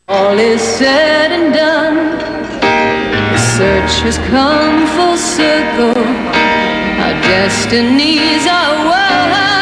All is said and done. The search has come full circle. Our destinies are one.